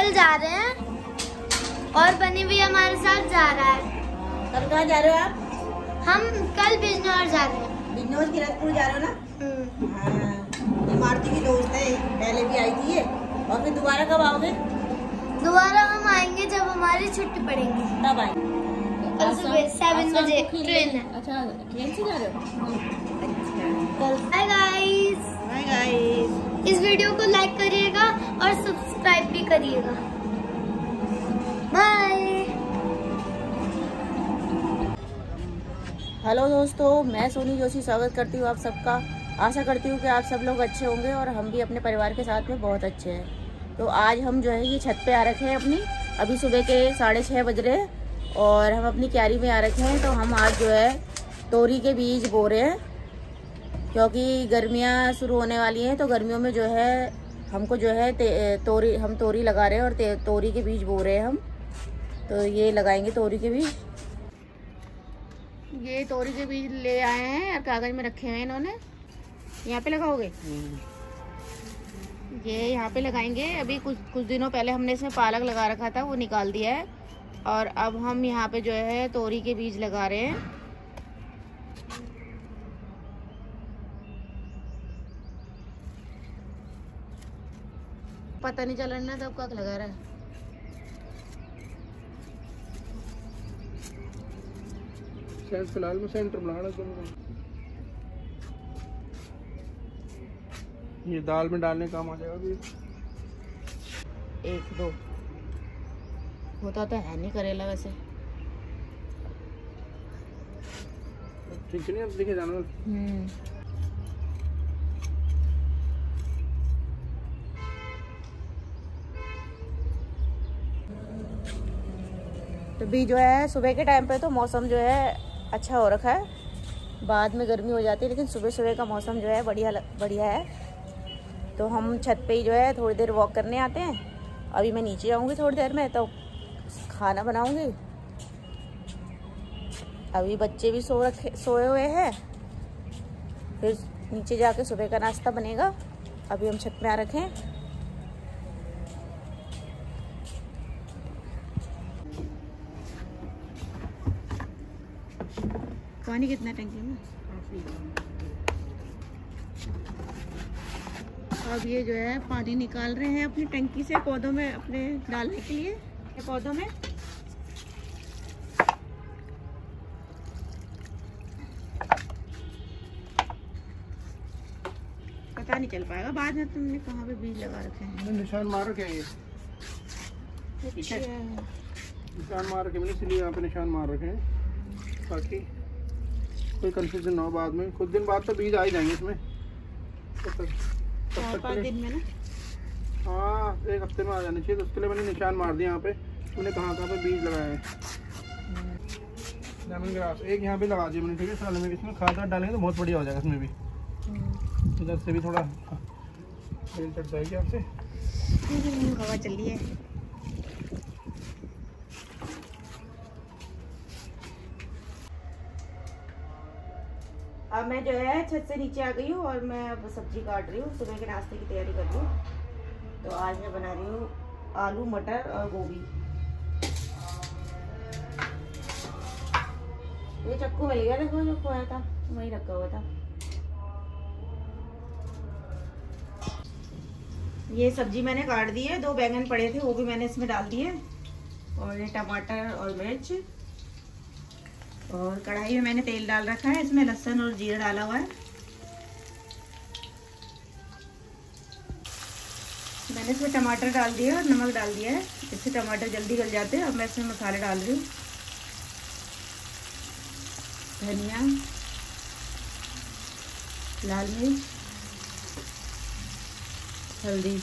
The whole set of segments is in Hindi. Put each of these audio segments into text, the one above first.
कल जा रहे हैं और बनी भी हमारे साथ जा रहा है। कल कहाँ जा रहे हो आप? हम कल बिजनौर जा रहे हैं। बिजनौर किरतपुर जा रहे हो ना? हाँ, इमारती की दोस्त है, पहले भी आई थी ये। और फिर दोबारा कब आओगे? दोबारा हम आएंगे जब हमारी छुट्टी पड़ेगी। तब आएंगे? कल सुबह 7 बजे ट्रेन है। अच्छा, ट्रेन से जा रहे हो? Bye guys. Bye guys. इस वीडियो को लाइक करिएगा और सब्सक्राइब भी करिएगा। बाय। हेलो दोस्तों, मैं सोनी जोशी स्वागत करती हूँ आप सबका। आशा करती हूँ कि आप सब लोग अच्छे होंगे और हम भी अपने परिवार के साथ में बहुत अच्छे हैं। तो आज हम जो है ये छत पे आ रखे हैं अपनी। अभी सुबह के 6:30 बज रहे हैं और हम अपनी क्यारी में आ रखे हैं। तो हम आज जो है तोरी के बीज बो रहे हैं, क्योंकि गर्मियाँ शुरू होने वाली हैं। तो गर्मियों में जो है हमको जो है तोरी लगा रहे हैं और तोरी के बीज बो रहे हैं हम। तो ये लगाएंगे तोरी के बीज। ये तोरी के बीज ले आए हैं और कागज में रखे हैं इन्होंने। यहाँ पे लगाओगे? ये यहाँ पे लगाएंगे। अभी कुछ दिनों पहले हमने इसमें पालक लगा रखा था, वो निकाल दिया है और अब हम यहाँ पे जो है तोरी के बीज लगा रहे हैं। पता नहीं चल रहा ना तब कब लगा रहा है। फिलहाल में सेंटर बनाना तुमको, ये दाल में डालने काम आ जाएगा। अभी 1 2 होता तो है नहीं करेला वैसे। ठीक नहीं, अब देखे जाना। तो भी जो है सुबह के टाइम पे तो मौसम जो है अच्छा हो रखा है, बाद में गर्मी हो जाती है, लेकिन सुबह सुबह का मौसम जो है बढ़िया है। तो हम छत पे ही जो है थोड़ी देर वॉक करने आते हैं। अभी मैं नीचे जाऊंगी थोड़ी देर में, तो खाना बनाऊंगी। अभी बच्चे भी सोए हुए हैं, फिर नीचे जाके सुबह का नाश्ता बनेगा। अभी हम छत में आ रखे हैं। पानी कितना टंकी में? अब ये जो है पानी निकाल रहे हैं अपनी टंकी से पौधों में अपने डालने के लिए। पौधों में पता नहीं चल पाएगा बाद में तुमने कहाँ पे बीज लगा रखे हैं। निशान मार रखे हैं ये। अच्छा, निशान मार रखे मैंने, इसलिए यहाँ पे निशान मार रखे हैं ताकि कोई कंफ्यूजन ना हो बाद में। कुछ दिन बाद तो बीज आ ही जाएंगे इसमें। 4-5 दिन में ना? हाँ, 1 हफ्ते में आ जाने चाहिए। तो उसके लिए मैंने निशान मार दिया यहाँ पे। मैंने कहाँ पे बीज लगाए हैं। लेमन ग्रास एक यहाँ पे लगा दिया मैंने, ठीक है। साल में इसमें खाद डालेंगे तो बहुत बढ़िया हो जाएगा। इसमें भी इधर से भी थोड़ा बेल चढ़ जाएगी आपसे। हवा चल रही है। अब मैं जो है छत से नीचे आ गई हूँ और मैं अब सब्जी काट रही हूँ। सुबह के नाश्ते की तैयारी कर रही हूँ। तो आज मैं बना रही हूँ आलू मटर और गोभी। ये चक्कू मिल गया, देखो जो खोया था वही रखा हुआ था। ये सब्जी मैंने काट दी है। 2 बैंगन पड़े थे, वो भी मैंने इसमें डाल दिए। और ये टमाटर और मिर्च, और कढ़ाई में मैंने तेल डाल रखा है। इसमें लहसुन और जीरा डाला हुआ है। मैंने इसमें टमाटर डाल दिया और नमक डाल दिया है। इससे टमाटर जल्दी गल जाते हैं। अब मैं इसमें मसाले डाल रही हूँ। धनिया, लाल मिर्च, हल्दी।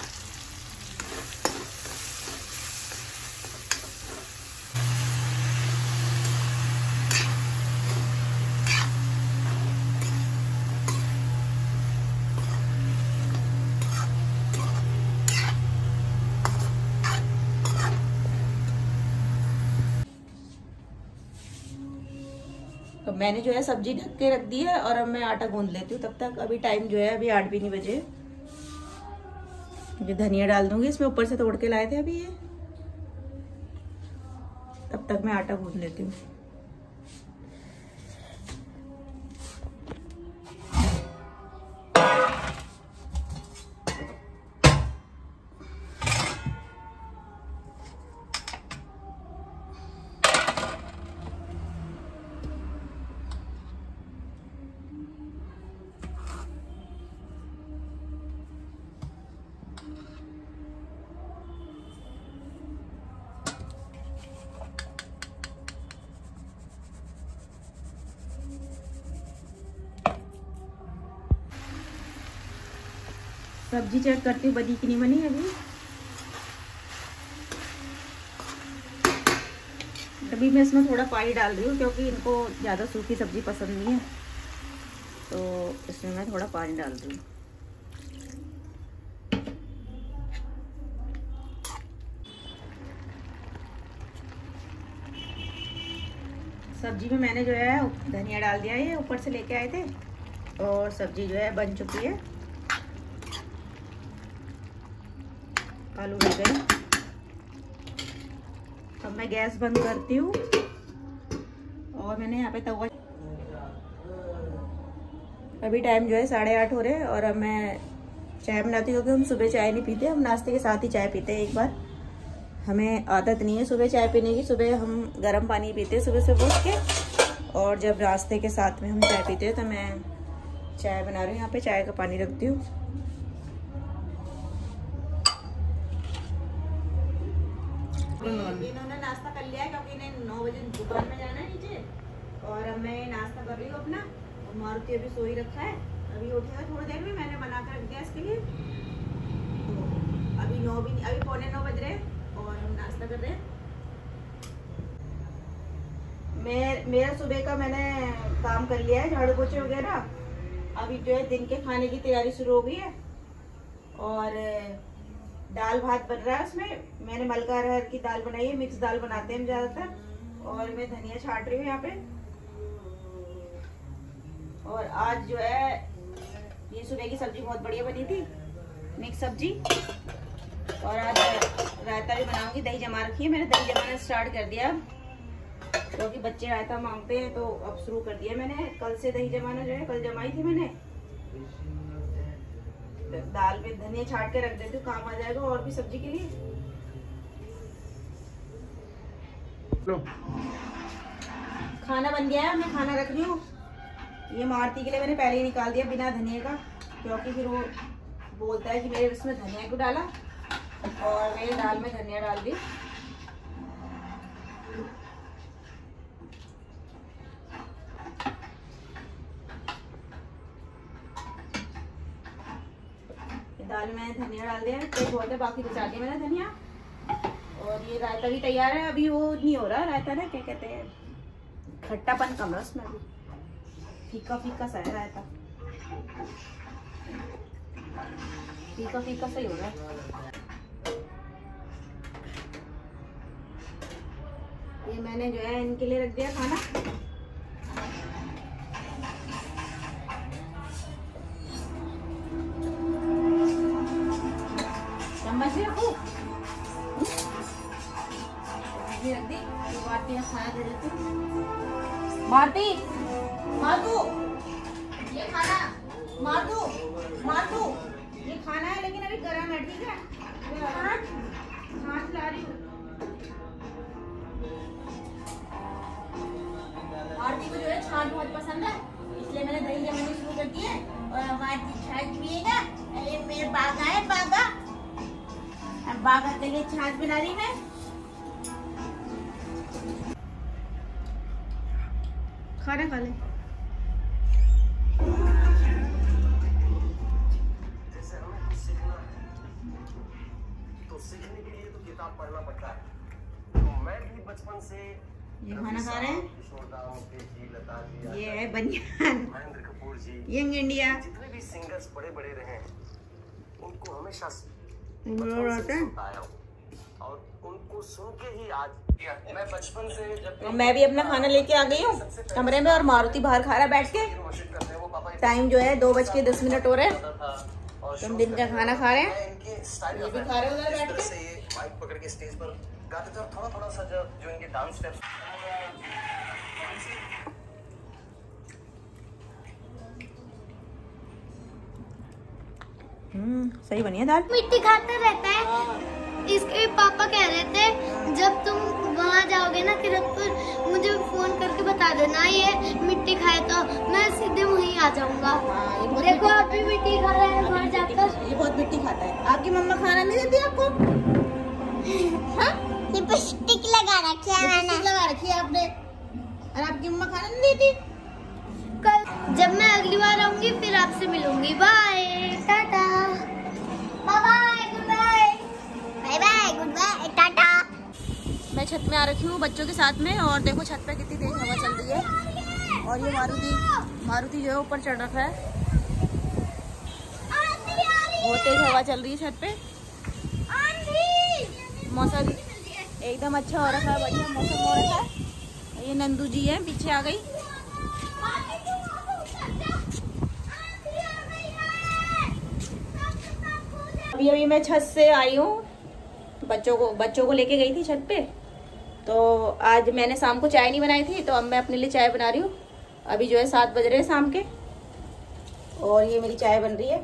तो मैंने जो है सब्जी ढक के रख दी है और अब मैं आटा गूंद लेती हूँ तब तक। अभी टाइम जो है अभी 8 भी नहीं बजे। जो धनिया डाल दूंगी इसमें, ऊपर से तोड़ के लाए थे अभी ये। तब तक मैं आटा गूंथ लेती हूँ। सब्जी चेक करती हूँ बनी कि नहीं बनी अभी। अभी मैं इसमें थोड़ा पानी डाल रही हूँ क्योंकि इनको ज़्यादा सूखी सब्जी पसंद नहीं है, तो इसमें मैं थोड़ा पानी डाल रही हूँ। सब्जी में मैंने जो है धनिया डाल दिया है, ये ऊपर से लेके आए थे, और सब्जी जो है बन चुकी है। आलू डल गए। अब मैं गैस बंद करती हूँ और मैंने यहाँ पे तवा। अभी टाइम जो है 8:30 हो रहे हैं और अब मैं चाय बनाती हूँ, क्योंकि हम सुबह चाय नहीं पीते, हम नाश्ते के साथ ही चाय पीते हैं। एक बार हमें आदत नहीं है सुबह चाय पीने की, सुबह हम गर्म पानी पीते हैं सुबह सुबह उठ के, और जब नाश्ते के साथ में हम चाय पीते हैं तो मैं चाय बना रही हूँ। यहाँ पे चाय का पानी रखती हूँ। इन्होंने नाश्ता कर लिया है क्योंकि इन्हें 9 बजे दुकान में जाना है नीचे, और अब मैं नाश्ता कर रही हूँ अपना। और मारुति अभी सोई रखा है, अभी उठेगा थोड़ी देर में, मैंने बना कर रख दिया इसके लिए। तो अभी 9 भी, अभी 8:45 बज रहे हैं और हम नाश्ता कर रहे हैं। मेरा सुबह का मैंने काम कर लिया है, झाड़ू पोछे वगैरह। अभी जो है दिन के खाने की तैयारी शुरू हो गई है, और दाल भात बन रहा है। उसमें मैंने मलका अरहर की दाल बनाई है, मिक्स दाल बनाते हैं हम ज़्यादातर, और मैं धनिया छाट रही हूँ यहाँ पे। और आज जो है ये सुबह की सब्जी बहुत बढ़िया बनी थी, मिक्स सब्जी। और आज रायता भी बनाऊंगी, दही जमा रखी है मैंने, दही जमाना स्टार्ट कर दिया क्योंकि बच्चे रायता मांगते हैं, तो अब शुरू कर दिया मैंने। कल से दही जमाना जो है, कल जमाई थी मैंने। दाल में धनिया छाट के रख देती हूँ, काम आ जाएगा और भी सब्जी के लिए। लो। खाना बन गया है, मैं खाना रख रही हूँ। ये मारुति के लिए मैंने पहले ही निकाल दिया बिना धनिया का, क्योंकि फिर वो बोलता है कि मेरे इसमें धनिया क्यों डाला, और मेरे दाल में धनिया डाल दी। दाल में धनिया डाल दिया, तो बहुत है, बाकी बचा दिया मैंने धनिया। और ये रायता भी तैयार है। अभी वो नहीं हो रहा रायता ना, क्या कहते हैं, खट्टापन कम है उसमें, अभी फीका फीका सा है रायता, फीका फीका सा ही हो रहा है। ये मैंने जो है इनके लिए रख दिया खाना। चम्मच रखो, रख दी। भारती खाना दे देती। भारती, मातू ये खाना, मातू ये खाना है, लेकिन अभी गर्म है, ठीक है? छाछ ला रही हूँ। भारती को जो है छाछ बहुत पसंद है, इसलिए मैंने दही जमानी शुरू कर दी है। और हमारी छाछ पिएगा। अरे मेरे बागा है, बागा के लिए छाछ बना रही मैं। खाना खा ले। तो सीखने के लिए तो किताब पढ़ना पड़ता है। तो मैं भी बचपन से ये खाना खा रहे हैं। ये है बनियान, महेंद्र कपूर जी, यंग इंडिया। जितने भी सिंगर्स बड़े बड़े रहे उनको हमेशा और उनको सुन के ही आज मैं बचपन से जब मैं भी अपना खाना लेके आ गई हूँ कमरे में, और मारुति बाहर खा रहा बैठ के। टाइम जो है 2:10 हो रहे हैं। तुम दिन का खाना खा रहे हैं, इनके स्टाइल ये भी खा रहे हो उधर बैठ के? से ये माइक पकड़ के स्टेज पर गाते थे और थोड़ा थोड़ा सा जो इनके डांस स्टेप्स। सही बनी है दाल। मिट्टी खाता रहता है। इसके पापा कह रहे थे जब तुम वहाँ जाओगे ना किरतपुर, मुझे फोन करके बता देना ये मिट्टी खाए तो मैं सीधे वहीं आ जाऊंगा। देखो अभी मिट्टी खा रहा है बाहर जाकर। ये बहुत मिट्टी खाता है। आपकी मम्मा खाना नहीं देती आपको? हाँ? लिपस्टिक लगा रखी है मैंने। लिपस्टिक लगा रखी है आपने, और आपकी मम्मा खाना नहीं देती? कल जब मैं अगली बार आऊंगी फिर आपसे मिलूंगी। Bye ta-ta. Bye goodbye. Bye bye goodbye ta-ta. मैं छत में आ रखी हूँ बच्चों के साथ में, और देखो छत पे कितनी तेज हवा चल रही है। और ये मारुति जो है ऊपर चढ़ रखा है। बहुत तेज हवा चल रही है छत पे। मौसम एकदम अच्छा हो रखा है, बढ़िया मौसम हो रखा है। ये नंदू जी है, पीछे आ गई। अभी मैं छत से आई हूँ, बच्चों को लेके गई थी छत पे। तो आज मैंने शाम को चाय नहीं बनाई थी, तो अब मैं अपने लिए चाय बना रही हूँ। अभी जो है 7 बज रहे हैं शाम के, और ये मेरी चाय बन रही है।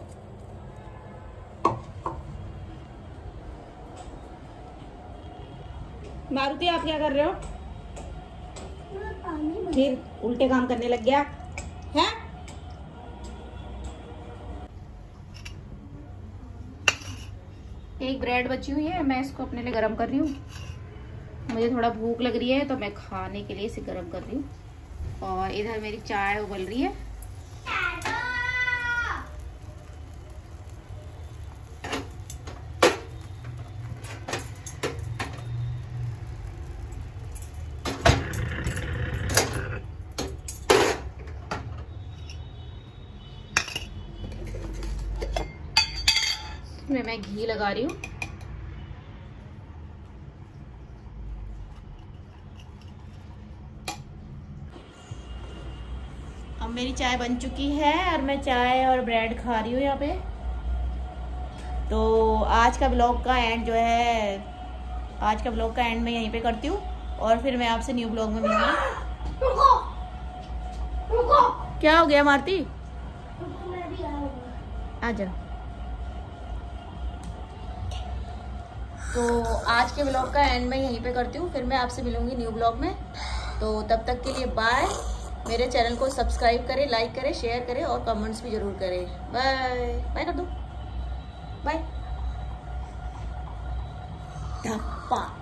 मारुति आप क्या कर रहे हो? फिर उल्टे काम करने लग गया है। एक ब्रेड बची हुई है, मैं इसको अपने लिए गरम कर रही हूँ। मुझे थोड़ा भूख लग रही है तो मैं खाने के लिए इसे गरम कर रही हूँ। और इधर मेरी चाय उबल रही है। इसमें मैं घी लगा रही हूँ। अब मेरी चाय बन चुकी है और मैं चाय और ब्रेड खा रही हूँ यहाँ पे। तो आज का ब्लॉग का एंड मैं यहीं पे करती हूँ, और फिर मैं आपसे न्यू ब्लॉग में मिलूंगी। क्या हो गया मारती? आजा। तो आज के ब्लॉग का एंड मैं यहीं पे करती हूँ, फिर मैं आपसे मिलूंगी न्यू ब्लॉग में। तो तब तक के लिए बाय। मेरे चैनल को सब्सक्राइब करें, लाइक करें, शेयर करें और कमेंट्स भी जरूर करें। बाय बाय कर दो। बाय। धप्पा।